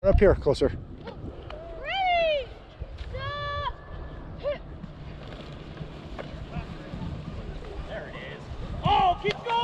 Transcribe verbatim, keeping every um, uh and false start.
Up here, closer. Ready, stop, hit. There it is. Oh, keep going.